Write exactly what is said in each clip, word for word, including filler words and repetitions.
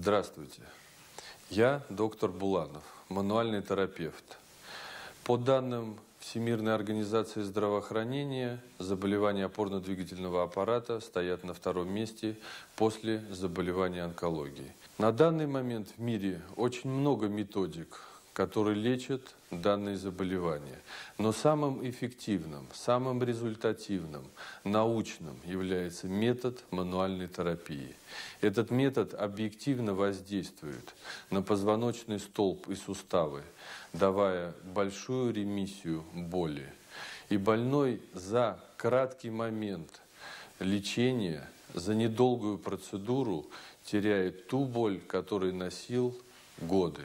Здравствуйте. Я доктор Буланов, мануальный терапевт. По данным Всемирной организации здравоохранения, заболевания опорно-двигательного аппарата стоят на втором месте после заболевания онкологией. На данный момент в мире очень много методик, которые лечат данные заболевания. Но самым эффективным, самым результативным, научным является метод мануальной терапии. Этот метод объективно воздействует на позвоночный столб и суставы, давая большую ремиссию боли. И больной за краткий момент лечения, за недолгую процедуру теряет ту боль, которую носил годы.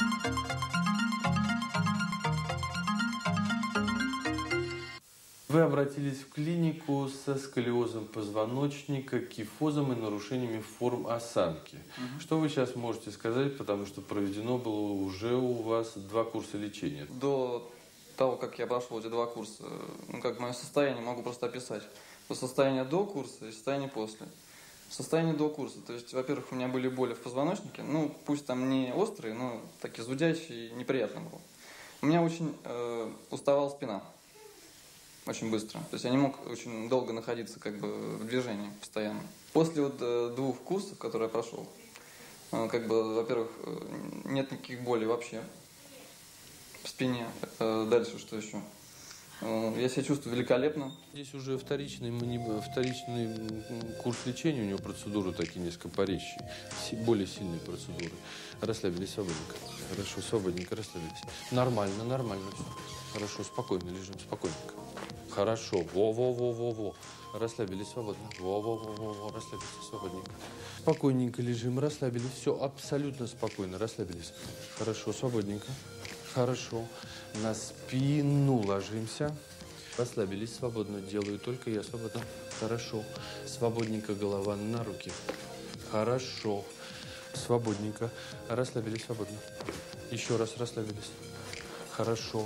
Вы обратились в клинику со сколиозом позвоночника, кифозом и нарушениями форм осанки. Угу. Что вы сейчас можете сказать, потому что проведено было уже у вас два курса лечения? До того, как я прошел эти два курса, ну, как мое состояние могу просто описать. Состояние до курса и состояние после. Состояние до курса. То есть, во-первых, у меня были боли в позвоночнике, ну, пусть там не острые, но такие зудящие, неприятно было. У меня очень э, уставала спина. Очень быстро. То есть я не мог очень долго находиться как бы в движении постоянно. После вот э, двух курсов, которые я прошел, э, как бы, во-первых, э, нет никаких болей вообще в спине. Э, дальше что еще? Э, я себя чувствую великолепно. Здесь уже вторичный, вторичный курс лечения, у него процедуры такие несколько порезчие, более сильные процедуры. Расслабились свободненько. Хорошо, свободненько расслабились. Нормально, нормально. Хорошо, спокойно лежим, спокойненько. Хорошо, во-во-во-во-во. Расслабились свободно. Во-во-во-во-во. Расслабились свободненько. Спокойненько лежим, расслабились. Все абсолютно спокойно, расслабились. Хорошо, свободненько. Хорошо. На спину ложимся. Расслабились свободно. Делаю только я свободно. Хорошо. Свободненько голова на руки. Хорошо. Свободненько. Расслабились свободно. Еще раз расслабились. Хорошо.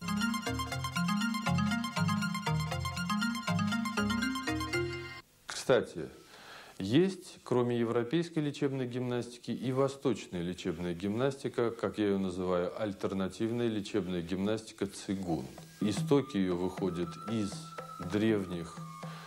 Кстати, есть, кроме европейской лечебной гимнастики, и восточная лечебная гимнастика, как я ее называю, альтернативная лечебная гимнастика цигун. Истоки ее выходят из древних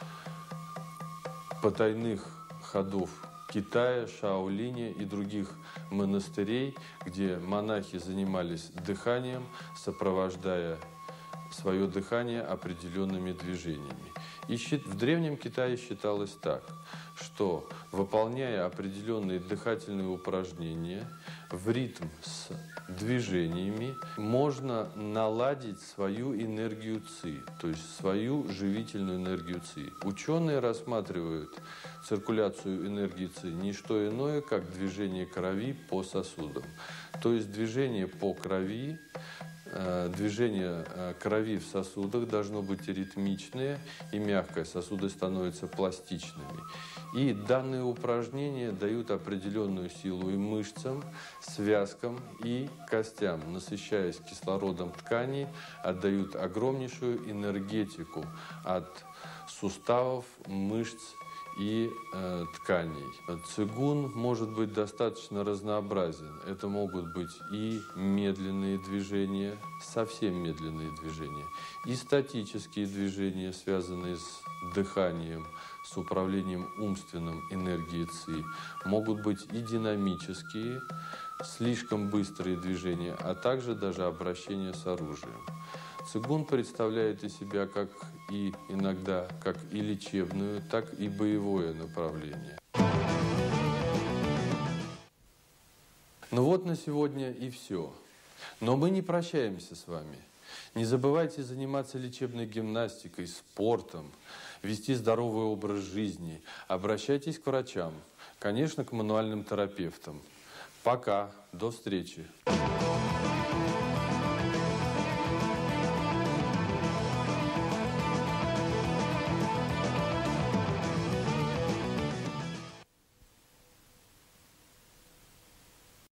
потайных ходов Китая, Шаолиня и других монастырей, где монахи занимались дыханием, сопровождая свое дыхание определенными движениями. И в Древнем Китае считалось так, что, выполняя определенные дыхательные упражнения в ритм с движениями, можно наладить свою энергию ци, то есть свою живительную энергию ци. Ученые рассматривают циркуляцию энергии ци не что иное, как движение крови по сосудам. То есть движение по крови, движение крови в сосудах должно быть ритмичное и мягкое, сосуды становятся пластичными. И данные упражнения дают определенную силу и мышцам, связкам и костям, насыщаясь кислородом тканей, отдают огромнейшую энергетику от суставов, мышц и э, тканей. Цигун может быть достаточно разнообразен. Это могут быть и медленные движения, совсем медленные движения, и статические движения, связанные с дыханием, с управлением умственным энергией ци. Могут быть и динамические, слишком быстрые движения, а также даже обращение с оружием. Цигун представляет из себя как и иногда как и лечебную, так и боевое направление. Ну вот на сегодня и все. Но мы не прощаемся с вами. Не забывайте заниматься лечебной гимнастикой, спортом, вести здоровый образ жизни. Обращайтесь к врачам, конечно, к мануальным терапевтам. Пока, до встречи.